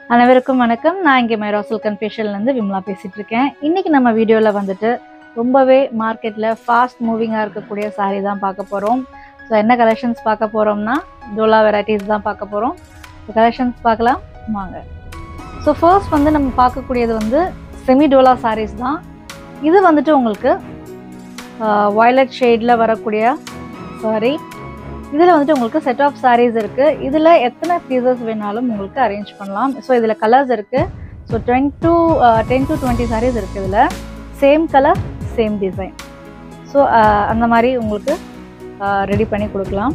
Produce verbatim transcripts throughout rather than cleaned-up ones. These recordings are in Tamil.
அனைவருக்கும் வணக்கம். நான் இங்கே மைராசல் கன்ஃபெஷன்லேருந்து விமலா பேசிகிட்டு இருக்கேன். இன்றைக்கி நம்ம வீடியோவில் வந்துட்டு ரொம்பவே மார்க்கெட்டில் ஃபாஸ்ட் மூவிங்காக இருக்கக்கூடிய சாரீ தான் பார்க்க போகிறோம். ஸோ என்ன கலெக்ஷன்ஸ் பார்க்க போகிறோம்னா டோலா வெரைட்டிஸ் தான் பார்க்க போகிறோம். ஸோ கலெக்ஷன்ஸ் பார்க்கலாம் வாங்க. ஸோ ஃபர்ஸ்ட் வந்து நம்ம பார்க்கக்கூடியது வந்து செமி டோலா சாரீஸ் தான். இது வந்துட்டு உங்களுக்கு வயலட் ஷேடில் வரக்கூடிய சாரீ. இதில் வந்துட்டு உங்களுக்கு செட் ஆஃப் சாரீஸ் இருக்குது. இதில் எத்தனை பீசஸ் வேணாலும் உங்களுக்கு அரேஞ்ச் பண்ணலாம். ஸோ இதில் கலர்ஸ் இருக்குது. So ten to ten to twenty saris இருக்குது. இதில் same colour same design. So அந்த மாதிரி உங்களுக்கு ரெடி பண்ணி கொடுக்கலாம்.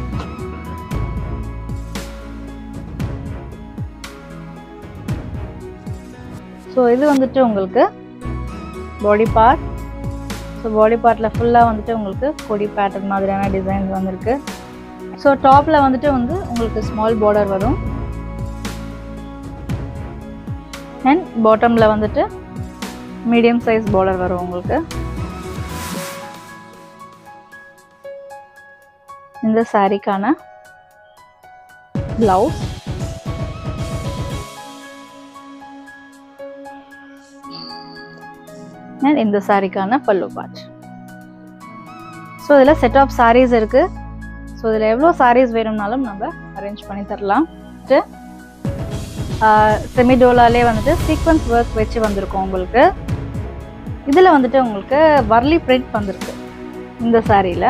ஸோ இது வந்துட்டு உங்களுக்கு பாடி பார்ட். ஸோ பாடி பார்ட்டில் ஃபுல்லாக வந்துட்டு உங்களுக்கு கொடி பேட்டர்ன் மாதிரியான டிசைன்ஸ் வந்துருக்கு. ஸோ டாப்பில் வந்துட்டு வந்து உங்களுக்கு ஸ்மால் பார்டர் வரும் அண்ட் பாட்டமில் வந்துட்டு மீடியம் சைஸ் பார்டர் வரும் உங்களுக்கு. இந்த சாரீக்கான பிளவுஸ். அண்ட் இந்த சாரீக்கான பல்லு பார்ட். ஸோ இதில் செட் ஆஃப் சாரீஸ் இருக்குது. ஸோ இதில் எவ்வளோ சாரீஸ் வேணும்னாலும் நம்ம அரேஞ்ச் பண்ணி தரலாம். செமிடோலாலே வந்துட்டு சீக்வன்ஸ் ஒர்க் வச்சு வந்திருக்கோம் உங்களுக்கு. இதில் வந்துட்டு உங்களுக்கு வர்லி பிரிண்ட் வந்திருக்கு இந்த சாரியில்.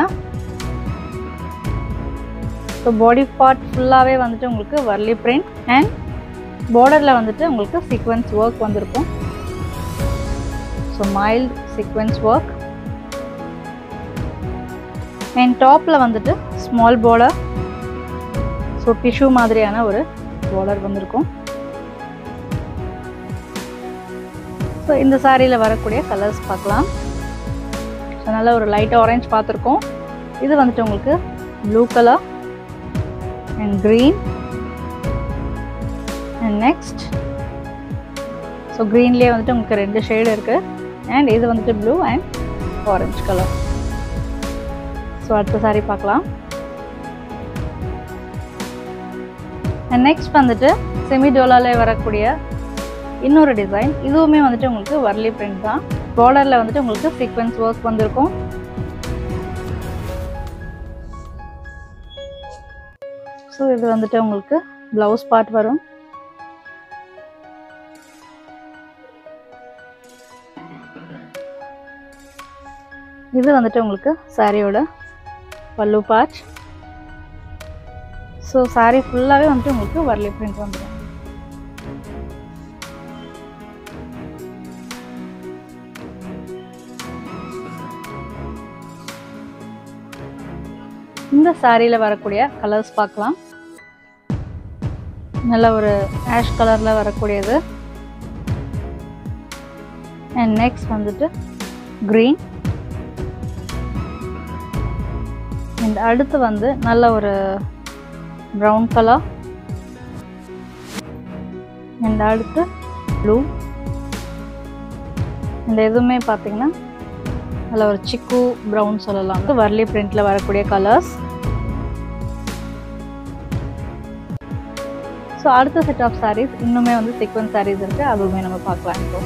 ஸோ பாடி பார்ட் ஃபுல்லாகவே வந்துட்டு உங்களுக்கு வர்லி பிரிண்ட் அண்ட் பார்டரில் வந்துட்டு உங்களுக்கு சீக்வன்ஸ் ஒர்க் வந்திருக்கும். So mild sequence work and டாப்பில் வந்துட்டு ஸ்மால் பார்டர். ஸோ டிஷ்யூ மாதிரியான ஒரு பார்டர் வந்திருக்கும். ஸோ இந்த சாரியில் வரக்கூடிய கலர்ஸ் பார்க்கலாம். ஸோ நல்ல ஒரு லைட் ஆரஞ்ச் பார்த்துருக்கோம். இது வந்துட்டு உங்களுக்கு blue colour and green and next. So க்ரீன்லேயே வந்துட்டு உங்களுக்கு ரெண்டு ஷேடு இருக்குது அண்ட் இது வந்துட்டு blue and orange colour. So அடுத்த சாரீ பார்க்கலாம். அண்ட் நெக்ஸ்ட் வந்துட்டு செமிடோலாலே வரக்கூடிய இன்னொரு டிசைன். இதுவுமே வந்துட்டு உங்களுக்கு வர்லி பிரிண்ட் தான். பார்டரில் வந்துட்டு உங்களுக்கு சீக்வன்ஸ் ஒர்க் வந்திருக்கும். ஸோ இது வந்துட்டு உங்களுக்கு ப்ளவுஸ் பார்ட் வரும். இது வந்துட்டு உங்களுக்கு சாரியோட பல்லு பார்ட். ஸோ சாரீ ஃபுல்லாகவே வந்துட்டு உங்களுக்கு வர்லி பிரிண்ட் வந்துடும். இந்த சாரியில் வரக்கூடிய கலர்ஸ் பார்க்கலாம். நல்ல ஒரு ஆஷ் கலரில் வரக்கூடியது அண்ட் நெக்ஸ்ட் வந்துட்டு க்ரீன் அண்ட் அடுத்து வந்து நல்ல ஒரு ப்ரௌன் கலர் அண்ட் அடுத்து ப்ளூ. இந்த எதுவுமே பார்த்தீங்கன்னா நல்ல ஒரு சிக்கு ப்ரௌன் சொல்லலாம். வர்லி பிரிண்டில் வரக்கூடிய கலர்ஸ். ஸோ அடுத்த செட் ஆஃப் சாரீஸ் இன்னுமே வந்து சீக்வன்ஸ் சாரீஸ் இருக்குது. அதுவுமே நம்ம பார்க்கலாம். இப்போ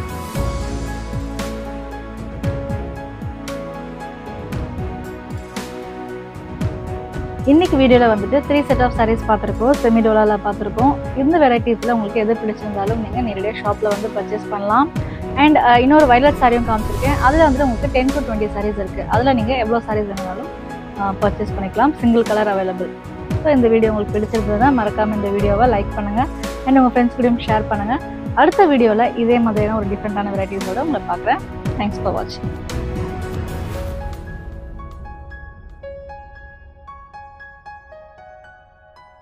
இன்றைக்கி வீடியோவில் வந்துட்டு த்ரீ செட் ஆஃப் சாரீஸ் பார்த்துருக்கோம். செமிடோலாவில் பார்த்துருக்கோம். இந்த வெரைட்டிஸில் உங்களுக்கு எது பிடிச்சிருந்தாலும் நீங்கள் நேரடியாக ஷாப்பில் வந்து பர்ச்சேஸ் பண்ணலாம். அண்ட் இன்னொரு வயலட் சாரியும் காமிச்சிருக்கேன். அதில் வந்துட்டு உங்களுக்கு டென் டு டுவெண்ட்டி சாரீஸ் இருக்குது. அதில் நீங்கள் எவ்வளோ சாரீஸ் வேணுனாலும் பர்ச்சேஸ் பண்ணிக்கலாம். Single colour available. ஸோ இந்த வீடியோ உங்களுக்கு பிடிச்சிருந்ததுன்னா மறக்காமல் இந்த வீடியோவை லைக் பண்ணுங்கள் அண்ட் உங்கள் ஃப்ரெண்ட்ஸ் கூடயும் ஷேர் பண்ணுங்கள். அடுத்த வீடியோவில் இதே மாதிரியான ஒரு டிஃப்ரெண்ட்டான வெரைட்டிஸோடு உங்களை பார்க்குறேன். தேங்க்ஸ் ஃபார் வாட்சிங்.